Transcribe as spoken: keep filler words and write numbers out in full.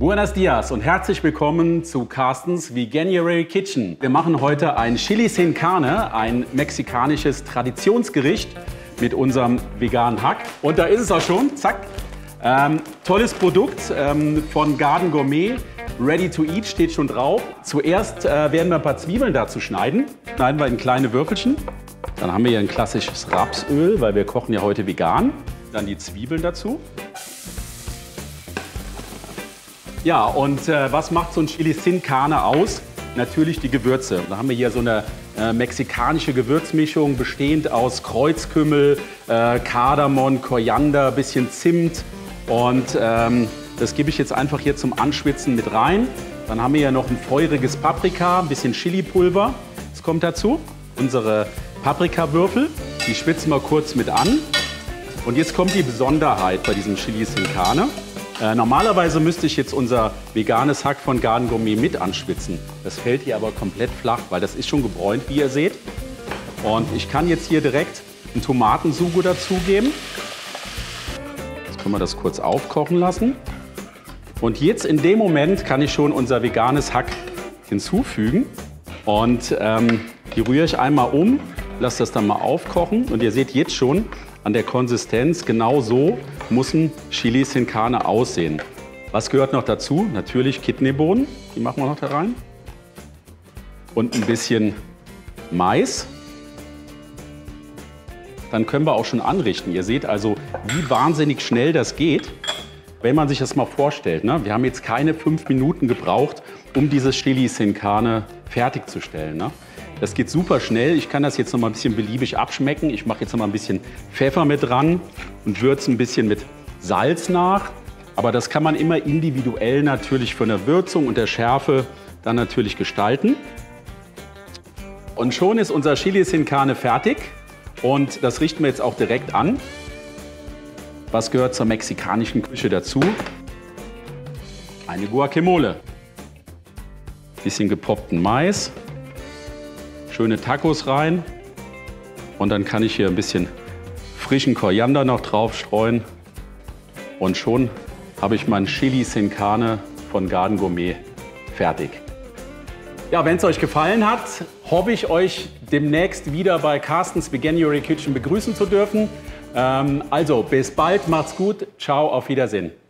Buenos Dias und herzlich willkommen zu Carstens Veganuary Kitchen. Wir machen heute ein Chili sin Carne, ein mexikanisches Traditionsgericht mit unserem veganen Hack. Und da ist es auch schon, zack. Ähm, tolles Produkt ähm, von Garden Gourmet. Ready to eat steht schon drauf. Zuerst äh, werden wir ein paar Zwiebeln dazu schneiden. Schneiden wir in kleine Würfelchen. Dann haben wir hier ein klassisches Rapsöl, weil wir kochen ja heute vegan. Dann die Zwiebeln dazu. Ja, und äh, was macht so ein Chili sin Carne aus? Natürlich die Gewürze. Da haben wir hier so eine äh, mexikanische Gewürzmischung, bestehend aus Kreuzkümmel, äh, Kardamom, Koriander, bisschen Zimt. Und ähm, das gebe ich jetzt einfach hier zum Anschwitzen mit rein. Dann haben wir ja noch ein feuriges Paprika, ein bisschen Chilipulver. Das kommt dazu. Unsere Paprikawürfel, die schwitzen wir kurz mit an. Und jetzt kommt die Besonderheit bei diesem Chili sin Carne. Äh, normalerweise müsste ich jetzt unser veganes Hack von Garden Gourmet mit anschwitzen. Das fällt hier aber komplett flach, weil das ist schon gebräunt, wie ihr seht. Und ich kann jetzt hier direkt einen Tomatensugo dazugeben. Jetzt können wir das kurz aufkochen lassen. Und jetzt in dem Moment kann ich schon unser veganes Hack hinzufügen. Und ähm, die rühre ich einmal um, lasse das dann mal aufkochen. Und ihr seht jetzt schon an der Konsistenz, genau so muss ein Chili sin Carne aussehen. Was gehört noch dazu? Natürlich Kidneybohnen, die machen wir noch da rein. Und ein bisschen Mais. Dann können wir auch schon anrichten. Ihr seht also, wie wahnsinnig schnell das geht. Wenn man sich das mal vorstellt, ne? Wir haben jetzt keine fünf Minuten gebraucht, um dieses Chili sin Carne fertigzustellen. Ne? Das geht super schnell. Ich kann das jetzt noch mal ein bisschen beliebig abschmecken. Ich mache jetzt noch mal ein bisschen Pfeffer mit dran und würze ein bisschen mit Salz nach. Aber das kann man immer individuell natürlich von der Würzung und der Schärfe dann natürlich gestalten. Und schon ist unser Chili sin Carne fertig. Und das richten wir jetzt auch direkt an. Was gehört zur mexikanischen Küche dazu? Eine Guacamole. Bisschen gepoppten Mais. Schöne Tacos rein. Und dann kann ich hier ein bisschen frischen Koriander noch drauf streuen. Und schon habe ich mein Chili sin Carne von Garden Gourmet fertig. Ja, wenn es euch gefallen hat, hoffe ich, euch demnächst wieder bei Carstens Veganuary Kitchen begrüßen zu dürfen. Ähm, also, bis bald, macht's gut, ciao, auf Wiedersehen.